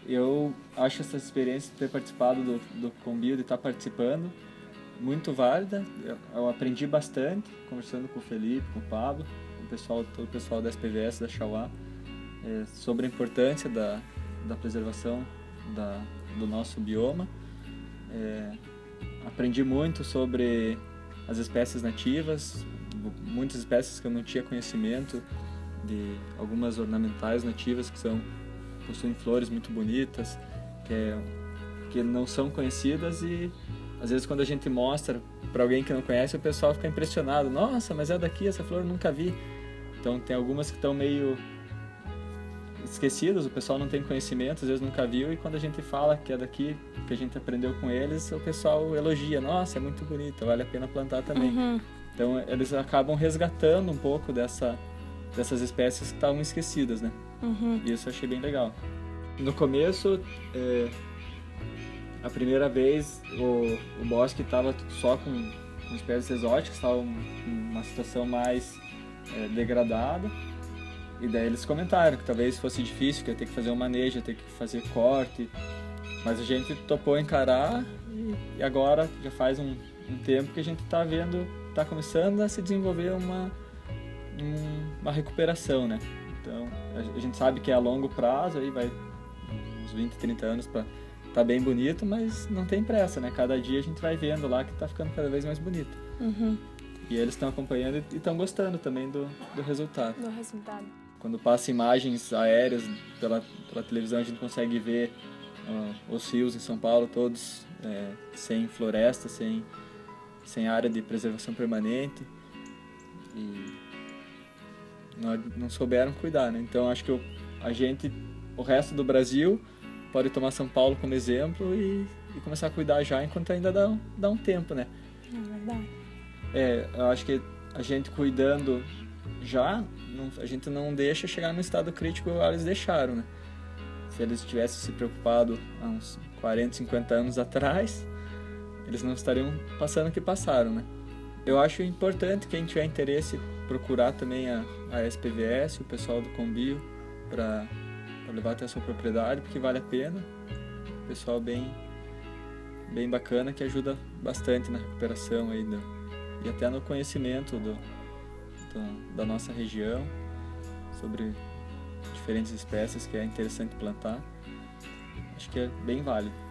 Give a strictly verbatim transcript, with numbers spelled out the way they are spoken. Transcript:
eu acho essa experiência de ter participado do, do Combio, de estar participando, muito válida. Eu, eu aprendi bastante conversando com o Felipe, com o Pablo, com o pessoal, todo o pessoal da S P V S, da Xauá, é, sobre a importância da, da preservação da, do nosso bioma. É, aprendi muito sobre as espécies nativas, muitas espécies que eu não tinha conhecimento, de algumas ornamentais nativas que são, possuem flores muito bonitas, que, é, que não são conhecidas, e às vezes quando a gente mostra para alguém que não conhece, o pessoal fica impressionado. Nossa, mas é daqui, essa flor eu nunca vi. Então tem algumas que estão meio esquecidas, o pessoal não tem conhecimento, às vezes nunca viu, e quando a gente fala que é daqui, que a gente aprendeu com eles, o pessoal elogia. Nossa, é muito bonita, vale a pena plantar também. Uhum. Então eles acabam resgatando um pouco dessa, dessas espécies que estavam esquecidas, né? Uhum. E isso eu achei bem legal. No começo, é, a primeira vez, o, o bosque estava só com, com espécies exóticas, estava em uma situação mais é, degradada. E daí eles comentaram que talvez fosse difícil, que ia ter que fazer um manejo, ia ter que fazer corte. Mas a gente topou encarar, e, e agora já faz um, um tempo que a gente está vendo, está começando a se desenvolver uma, um, uma recuperação, né? Então a, a gente sabe que é a longo prazo, aí vai uns vinte, trinta anos para tá bem bonito, mas não tem pressa, né? Cada dia a gente vai vendo lá que tá ficando cada vez mais bonito. Uhum. E eles estão acompanhando e estão gostando também do, do resultado. Do resultado. Quando passa imagens aéreas pela, pela televisão, a gente consegue ver uh, os rios em São Paulo todos é, sem floresta, sem, sem área de preservação permanente. E não, não souberam cuidar, né? Então acho que o, a gente, o resto do Brasil, pode tomar São Paulo como exemplo e, e começar a cuidar já enquanto ainda dá, dá um tempo, né? É verdade. É, eu acho que a gente cuidando já, não, a gente não deixa chegar no estado crítico igual eles deixaram, né? Se eles tivessem se preocupado há uns quarenta, cinquenta anos atrás, eles não estariam passando o que passaram, né? Eu acho importante quem tiver interesse procurar também a, a S P V S, o pessoal do Combio, para levar até a sua propriedade, porque vale a pena. Pessoal bem, bem bacana, que ajuda bastante na recuperação aí do, e até no conhecimento do, do, da nossa região, sobre diferentes espécies que é interessante plantar. Acho que é bem válido.